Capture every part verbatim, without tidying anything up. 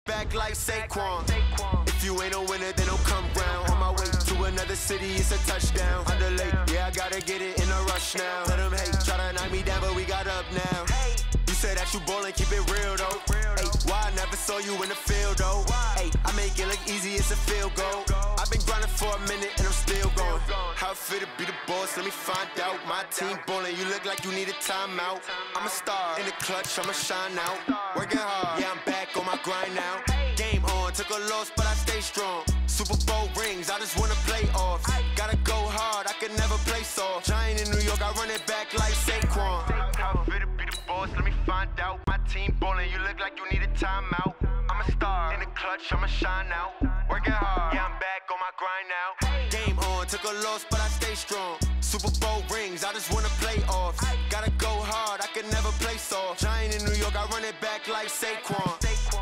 back like Saquon. If you ain't a winner, then don't come round. On my way to another city, it's a touchdown. Underlay, yeah, I gotta get it in a rush now. Let them hate, try to knock me down, but we got up now. You said that you ballin', keep it real though. Hey, why I never saw you in the field though? Hey, I make it look easy, it's a field goal. I've been grinding for a minute and I'm still going. How it feel to be the boss? Let me find out. My team ballin', you look like you need a timeout. I'm a star in the clutch, I'ma shine out. Working hard, yeah, I'm back on my grind now. Game on, took a loss, but I stay strong. Super Bowl rings, I just wanna play off. Gotta go hard, I can never play soft. Giant in New York, I run it back like Saquon. How it feel to be the boss? Let me find out. My team ballin', you look like you need a timeout. I'm a star in the clutch, I'ma shine out. Working hard, yeah, I'm back on my grind now. Game on, took a loss, but I stay strong. Super Bowl rings, I just wanna play off. Gotta go hard, I can never play soft. Giant in New York, I run it back like Saquon.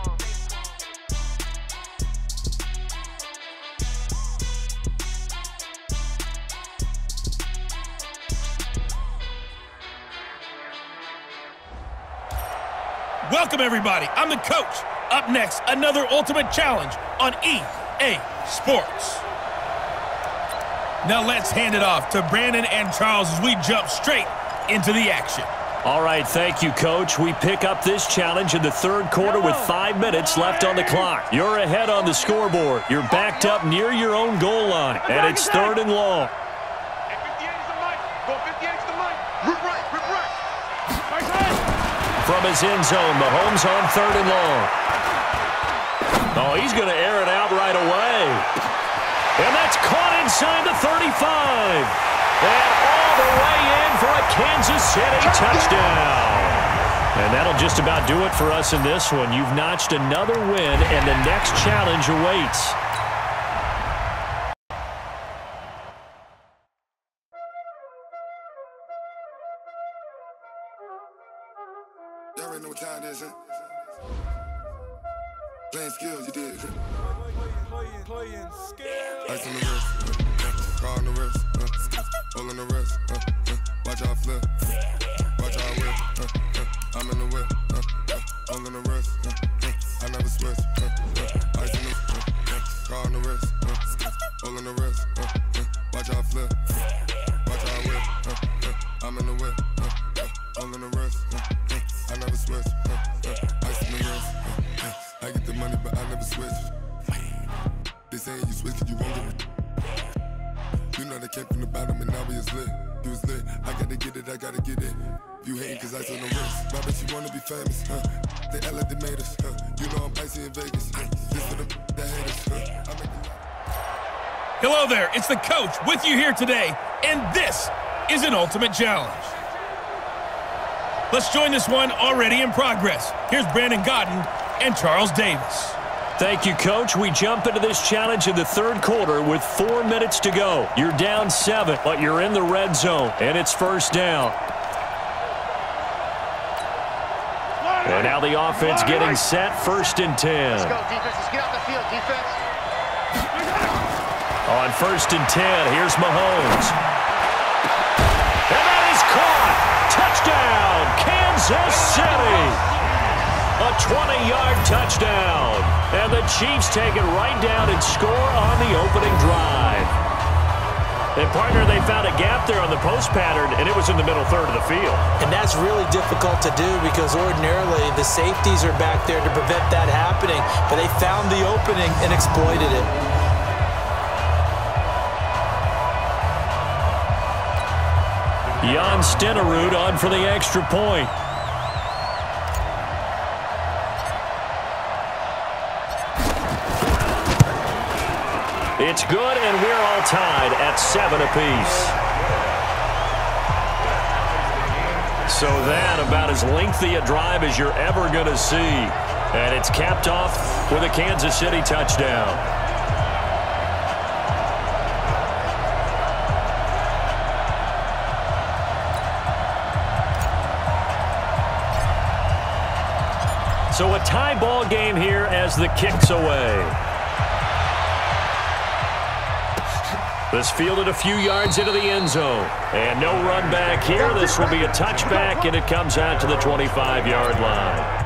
Welcome, everybody. I'm the coach. Up next, another ultimate challenge on E A Sports. Now let's hand it off to Brandon and Charles as we jump straight into the action. All right, thank you, Coach. We pick up this challenge in the third quarter with five minutes left on the clock. You're ahead on the scoreboard. You're backed up near your own goal line, and it's third and long. From his end zone, Mahomes on third and long. Oh, he's going to air it out right away. And that's caught inside the thirty-five. And all the way in for a Kansas City touchdown. And that'll just about do it for us in this one. You've notched another win, and the next challenge awaits. Y'all already know what time it is, huh? Playing skills, you did. Playing, playing skills. Ice on the wrist, uh, uh, car on the wrist, uh, hole in the wrist, uh, uh, watch how I flip, watch how I whip, uh, uh, I'm in the whip, uh, uh, hole in the wrist, uh, uh, I never switch, uh, uh, ice on the uh, uh, car on the wrist, uh, uh, hole in the wrist, uh, uh, watch how I flip, watch how I whip, uh, uh, I'm in the whip, uh, uh, hole in the wrist, uh, uh, I never switch, uh, uh, ice on the wrist, uh, uh, I get the money but I never switch. They saying you switch cause you won't get it. You know they came from the bottom and now we is lit. You was lit, I gotta get it, I gotta get it. You hating cause ice on the wrist. Why bet you wanna be famous, huh? They act like they made us, huh? You know I'm icy in Vegas, huh? This for them that hate us, huh? I make it. Hello there, it's the coach with you here today, and this is an ultimate challenge. Let's join this one already in progress. Here's Brandon Godden and Charles Davis. Thank you, Coach. We jump into this challenge in the third quarter with four minutes to go. You're down seven, but you're in the red zone, and it's first down. And now the offense getting set, first and ten. Let's go, defense. Let's get out the field, defense. On first and ten, here's Mahomes. And that is caught. Touchdown, Kansas City. A twenty-yard touchdown. And the Chiefs take it right down and score on the opening drive. And, partner, they found a gap there on the post pattern, and it was in the middle third of the field. And that's really difficult to do because ordinarily the safeties are back there to prevent that happening. But they found the opening and exploited it. Jan Stenerud on for the extra point. It's good, and we're all tied at seven apiece. So that about as lengthy a drive as you're ever going to see. And it's capped off with a Kansas City touchdown. So a tie ball game here as the kick's away. This fielded a few yards into the end zone. And no run back here. This will be a touchback, and it comes out to the twenty-five yard line.